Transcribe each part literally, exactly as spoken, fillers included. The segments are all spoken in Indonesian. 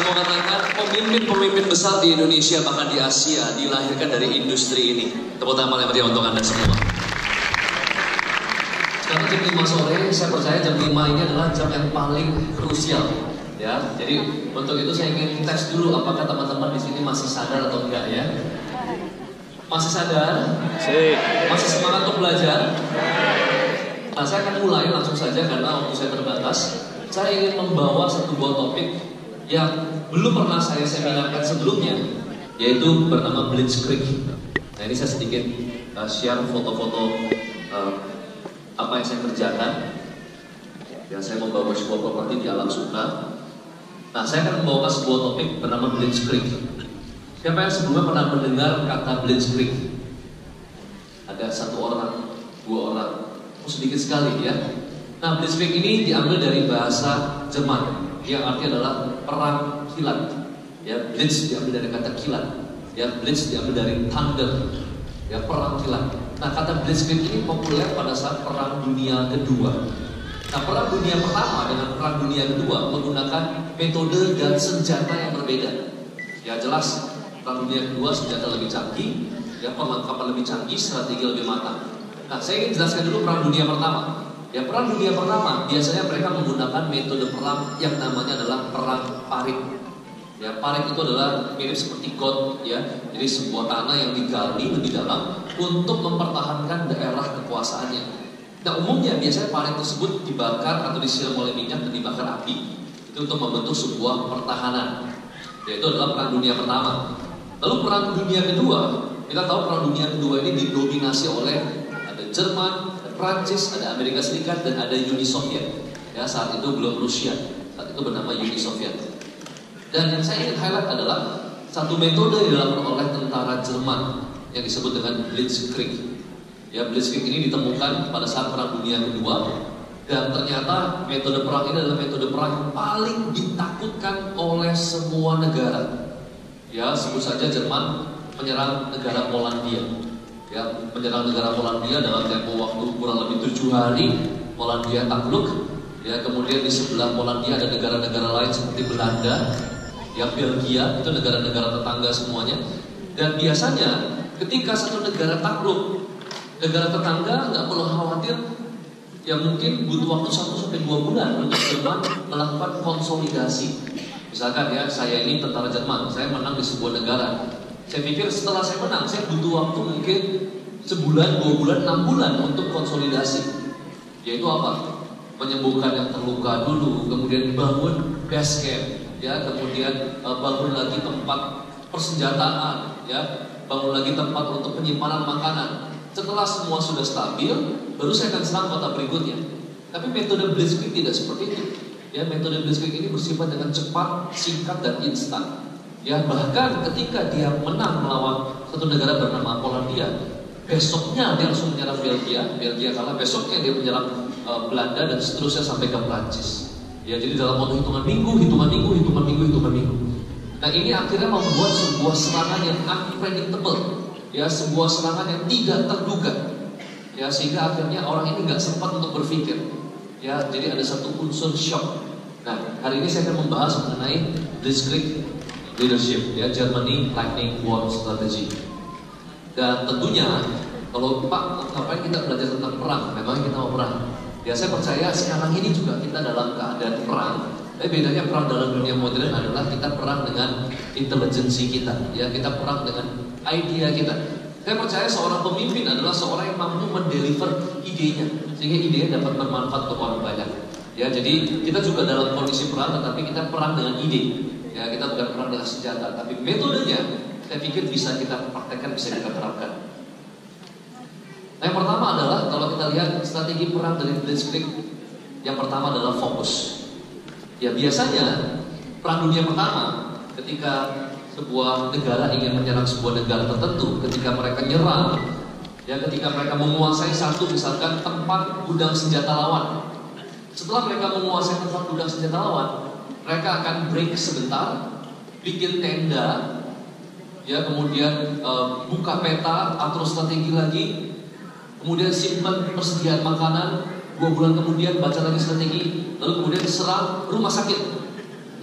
mau katakan pemimpin-pemimpin besar di Indonesia bahkan di Asia dilahirkan dari industri ini. Tepuk tangan yang meriah untuk Anda semua. Sekarang jam lima sore, saya percaya jam lima ini adalah jam yang paling krusial. Ya, jadi untuk itu saya ingin tes dulu apakah teman-teman di sini masih sadar atau enggak ya. Masih sadar? Masih semangat untuk belajar? Nah, saya akan mulai langsung saja karena waktu saya terbatas. Saya ingin membawa satu buah topik yang belum pernah saya seminarkan sebelumnya, yaitu bernama Blitzkrieg. Nah, ini saya sedikit uh, share foto-foto uh, apa yang saya kerjakan. Ya, saya membawa sebuah properti di alam sutra. Nah, saya akan membawakan sebuah topik bernama Blitzkrieg. Siapa yang sebelumnya pernah mendengar kata Blitzkrieg? Ada satu orang, dua orang, oh, sedikit sekali ya. Nah, Blitzkrieg ini diambil dari bahasa Jerman yang artinya adalah perang kilat. Ya, Blitz diambil dari kata kilat. Ya, Blitz diambil dari thunder. Ya, perang kilat. Nah, kata Blitzkrieg ini populer pada saat Perang Dunia Kedua. Nah, Perang Dunia Pertama dengan Perang Dunia Kedua menggunakan metode dan senjata yang berbeda. Ya, jelas Perang Dunia Kedua senjata lebih canggih, ya, perlengkapan lebih canggih, strategi lebih matang. Nah, saya ingin jelaskan dulu Perang Dunia Pertama. Ya, Perang Dunia Pertama biasanya mereka menggunakan metode perang yang namanya adalah perang parit. Ya, parit itu adalah mirip seperti got, ya. Jadi sebuah tanah yang digali lebih dalam untuk mempertahankan daerah kekuasaannya. Nah, umumnya biasanya parit tersebut dibakar atau disiram oleh minyak dan dibakar api. Itu untuk membentuk sebuah pertahanan. Yaitu adalah Perang Dunia Pertama. Lalu Perang Dunia Kedua, kita tahu Perang Dunia Kedua ini didominasi oleh ada Jerman, Prancis, ada Amerika Serikat, dan ada Uni Soviet. Ya, saat itu belum Rusia, saat itu bernama Uni Soviet. Dan yang saya ingin highlight adalah satu metode yang dilakukan oleh tentara Jerman yang disebut dengan Blitzkrieg. Ya, Blitzkrieg ini ditemukan pada saat Perang Dunia Kedua, dan ternyata metode perang ini adalah metode perang yang paling ditakutkan oleh semua negara. Ya, sebut saja Jerman menyerang negara Polandia. Ya, menyerang negara Polandia dalam tempo waktu kurang lebih tujuh hari. Polandia takluk. Ya, kemudian di sebelah Polandia ada negara-negara lain seperti Belanda, ya, Belgia, itu negara-negara tetangga semuanya. Dan biasanya ketika satu negara takluk, negara tetangga nggak perlu khawatir. Ya, mungkin butuh waktu satu sampai dua bulan untuk Jerman melakukan konsolidasi. Misalkan ya, saya ini tentara Jerman, saya menang di sebuah negara. Saya pikir setelah saya menang, saya butuh waktu mungkin sebulan, dua bulan, enam bulan untuk konsolidasi. Yaitu apa? Menyembuhkan yang terluka dulu, kemudian bangun base camp, ya, kemudian uh, bangun lagi tempat persenjataan, ya, bangun lagi tempat untuk penyimpanan makanan. Setelah semua sudah stabil, baru saya akan serang kota berikutnya. Tapi metode Blitzkrieg tidak seperti itu. Ya, metode Blitzkrieg ini bersifat dengan cepat, singkat, dan instan. Ya, bahkan ketika dia menang melawan satu negara bernama Polandia, besoknya dia langsung menyerang Belgia, Belgia kalah, besoknya dia menyerang uh, Belanda, dan seterusnya sampai ke Prancis. Ya, jadi dalam waktu hitungan minggu, hitungan minggu, hitungan minggu, hitungan minggu. Nah, ini akhirnya membuat sebuah serangan yang unpredictable, ya, sebuah serangan yang tidak terduga. Ya, sehingga akhirnya orang ini nggak sempat untuk berpikir. Ya, jadi ada satu unsur shock. Nah, hari ini saya akan membahas mengenai Blitzkrieg Leadership, ya, Germany Lightning War Strategy. Dan tentunya kalau Pak, ngapain kita belajar tentang perang? Memang kita mau perang. Ya, saya percaya sekarang ini juga kita dalam keadaan perang. Tapi bedanya perang dalam dunia modern adalah kita perang dengan intelijensi kita. Ya, kita perang dengan idea kita. Saya percaya seorang pemimpin adalah seorang yang mampu mendeliver idenya, sehingga idenya dapat bermanfaat untuk orang banyak. Ya, jadi kita juga dalam kondisi perang, tetapi kita perang dengan ide. Ya, kita bukan perang dengan senjata, tapi metodenya saya pikir bisa kita praktekkan, bisa kita terapkan. Nah, yang pertama adalah kalau kita lihat strategi perang dari Blitzkrieg, yang pertama adalah fokus. Ya, biasanya Perang Dunia Pertama ketika sebuah negara ingin menyerang sebuah negara tertentu, ketika mereka nyerang, ya, ketika mereka menguasai satu misalkan tempat gudang senjata lawan. Setelah mereka menguasai tempat gudang senjata lawan, mereka akan break sebentar, bikin tenda, ya, kemudian e, buka peta, atur strategi lagi, kemudian simpan persediaan makanan, dua bulan kemudian baca lagi strategi, lalu kemudian serang rumah sakit,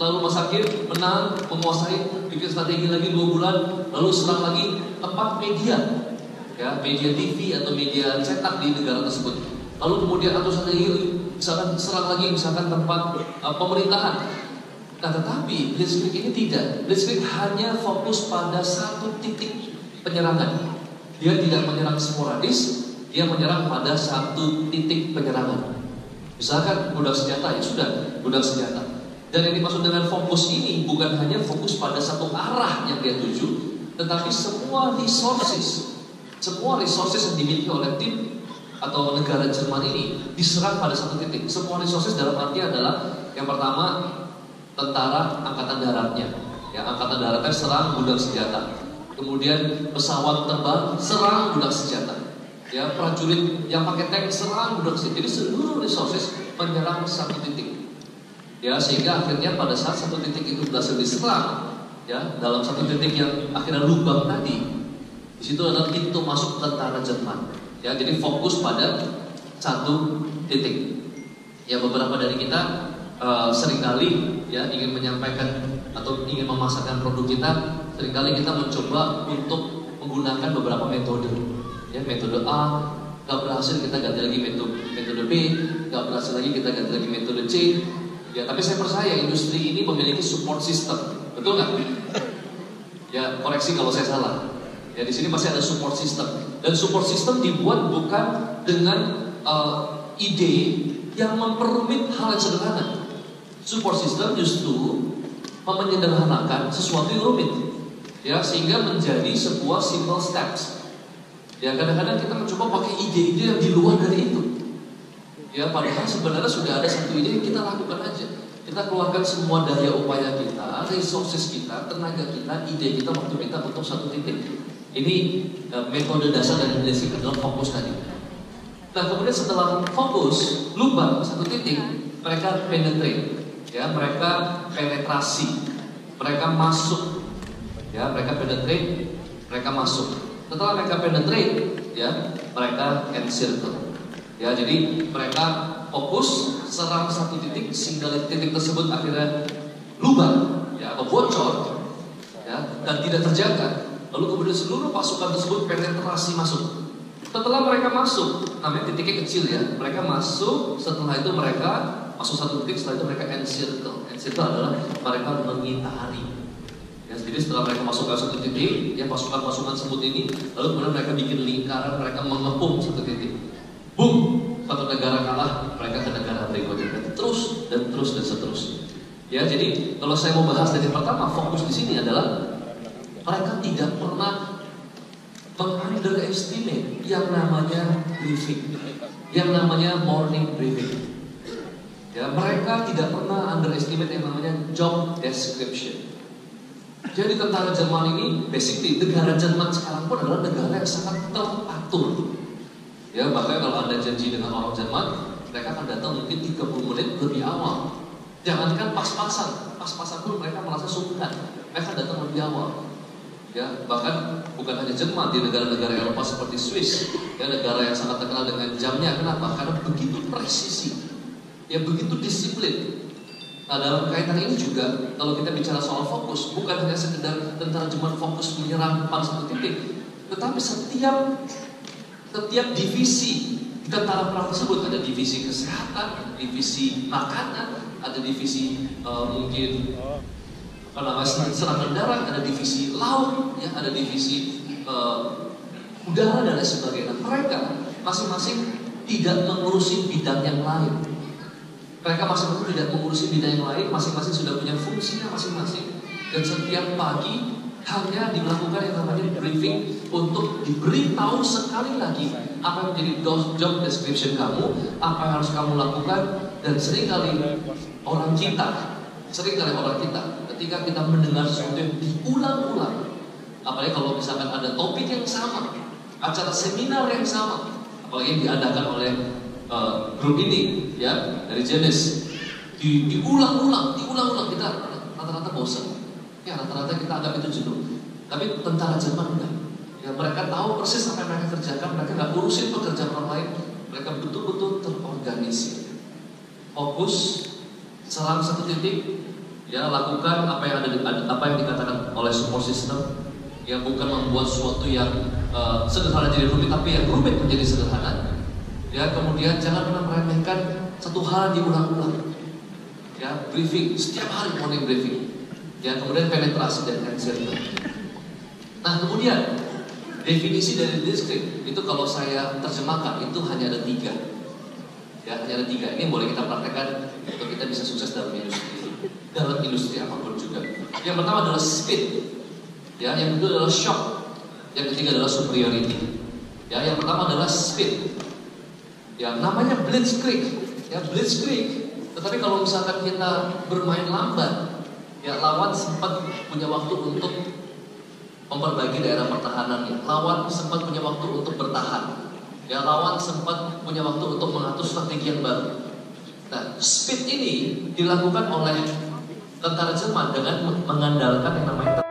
lalu masakin, menang, menguasai, bikin strategi lagi dua bulan, lalu serang lagi tempat media, ya media T V atau media cetak di negara tersebut. Lalu kemudian atau strategi misalkan serang lagi misalkan tempat uh, pemerintahan. Nah tetapi Blitzkrieg ini tidak. Blitzkrieg hanya fokus pada satu titik penyerangan. Dia tidak menyerang sporadis, dia menyerang pada satu titik penyerangan. Misalkan gudang senjata, ya sudah gudang senjata. Dan yang dimaksud dengan fokus ini bukan hanya fokus pada satu arah yang dia tuju, tetapi semua resources, semua resources yang dimiliki oleh tim atau negara Jerman ini diserang pada satu titik. Semua resources dalam arti adalah yang pertama tentara angkatan daratnya, ya angkatan daratnya serang gudang senjata. Kemudian pesawat terbang serang gudang senjata. Ya prajurit yang pakai tank serang gudang senjata. Jadi seluruh resources menyerang satu titik. Ya sehingga akhirnya pada saat satu titik itu berhasil diserang, ya dalam satu titik yang akhirnya lubang tadi, di situ adalah pintu masuk tentara Jerman. Ya jadi fokus pada satu titik. Ya beberapa dari kita uh, seringkali ya ingin menyampaikan atau ingin memasarkan produk kita, seringkali kita mencoba untuk menggunakan beberapa metode. Ya metode A nggak berhasil, kita ganti lagi metode metode B, nggak berhasil lagi kita ganti lagi metode C. Ya, tapi saya percaya industri ini memiliki support system, betul nggak? Ya, koreksi kalau saya salah. Ya, di sini pasti ada support system. Dan support system dibuat bukan dengan uh, ide yang memperumit hal yang sederhana. Support system justru menyederhanakan sesuatu yang rumit, ya sehingga menjadi sebuah simple steps. Ya, kadang-kadang kita mencoba pakai ide-ide yang di luar dari itu. Ya padahal sebenarnya sudah ada satu ide yang kita lakukan aja. Kita keluarkan semua daya upaya kita, resources kita, tenaga kita, ide kita, waktu kita untuk satu titik. Ini uh, metode dasar dari Blitzkrieg adalah fokus tadi. Nah kemudian setelah fokus lubang satu titik, mereka penetrate, ya mereka penetrasi, mereka masuk, ya mereka penetrate, mereka masuk. Setelah mereka penetrate, ya mereka encircle. Ya, jadi mereka fokus serang satu titik sehingga titik tersebut akhirnya lubang, ya atau bocor, ya dan tidak terjaga. Lalu kemudian seluruh pasukan tersebut penetrasi masuk. Setelah mereka masuk, namanya titiknya kecil ya, mereka masuk. Setelah itu mereka masuk satu titik, setelah itu mereka encircle. Encircle adalah mereka mengitari. Ya, jadi setelah mereka masuk ke satu titik, ya pasukan-pasukan semut ini, lalu kemudian mereka bikin lingkaran, mereka mengepung satu titik. Boom, satu negara kalah, mereka ke negara berikutnya, terus dan terus dan seterusnya. Ya, jadi kalau saya mau bahas dari pertama, fokus di sini adalah mereka tidak pernah meng-underestimate yang namanya briefing, yang namanya morning briefing. Ya, mereka tidak pernah underestimate yang namanya job description. Jadi tentara Jerman ini, basically negara Jerman sekarang pun adalah negara yang sangat teratur. Ya, bahkan kalau Anda janji dengan orang Jerman, mereka akan datang mungkin tiga puluh menit lebih awal. Jangankan pas-pasan, pas-pasan pun mereka merasa sungkan. Mereka datang lebih awal. Ya, bahkan bukan hanya Jerman, di negara-negara Eropa seperti Swiss, ya negara yang sangat terkenal dengan jamnya. Kenapa? Karena begitu presisi, ya begitu disiplin. Nah, dalam kaitan ini juga, kalau kita bicara soal fokus, bukan hanya sekedar tentara Jerman fokus menyerang pada satu titik, tetapi setiap Setiap divisi di tentara perang tersebut, ada divisi kesehatan, ada divisi makanan, ada divisi uh, mungkin apa namanya serangan darat, ada divisi laut, ya ada divisi uh, udara dan lain sebagainya. Mereka masing-masing tidak mengurusi bidang yang lain. Mereka masing-masing tidak mengurusi bidang yang lain, masing-masing sudah punya fungsinya masing-masing. Dan setiap pagi hanya dilakukan yang namanya briefing untuk diberitahu sekali lagi apa yang menjadi job description kamu, apa yang harus kamu lakukan. Dan seringkali orang kita, seringkali orang kita, ketika kita mendengar sesuatu yang diulang-ulang, apalagi kalau misalkan ada topik yang sama, acara seminar yang sama, apalagi yang diadakan oleh uh, grup ini, ya dari Genesis, di, diulang-ulang, diulang-ulang kita rata-rata bosan. Ya rata-rata kita anggap itu jenuh. Tapi tentara Jerman enggak. Ya mereka tahu persis apa yang mereka kerjakan. Mereka nggak urusin pekerjaan orang lain. Mereka betul-betul terorganisir. Fokus, serang satu titik, Ya, lakukan apa yang ada di, apa yang dikatakan oleh support system. Ya, bukan membuat sesuatu yang uh, sederhana jadi rumit, tapi yang rumit menjadi sederhana. Ya, kemudian jangan pernah meremehkan satu hal diulang-ulang. Ya, briefing setiap hari, morning briefing. Ya, kemudian penetrasi dan encerment. Nah, kemudian definisi dari leadership itu kalau saya terjemahkan itu hanya ada tiga. Ya, hanya ada tiga. Ini boleh kita praktekkan untuk kita bisa sukses dalam industri, dalam industri apapun juga. Yang pertama adalah speed. Ya, yang kedua adalah shock. Yang ketiga adalah superiority. Ya, yang pertama adalah speed. Ya, namanya blitzkrieg. Ya, blitzkrieg. Tetapi kalau misalkan kita bermain lambat, ya lawan sempat punya waktu untuk memperbaiki daerah pertahanannya. Lawan sempat punya waktu untuk bertahan. Ya, lawan sempat punya waktu untuk mengatur strategi yang baru. Nah, speed ini dilakukan oleh tentara Jerman dengan mengandalkan yang namanya